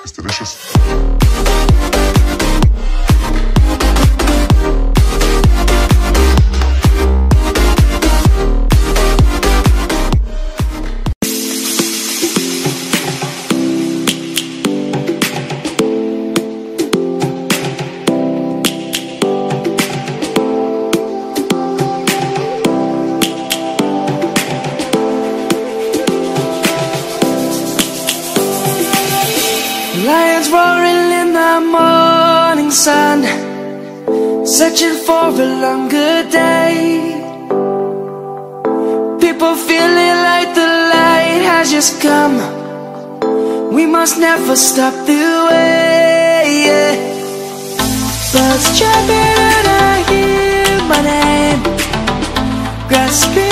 It's delicious. Lions roaring in the morning sun, searching for a longer day. People feeling like the light has just come. We must never stop the way, yeah. Birds chirping and I hear my name, grasping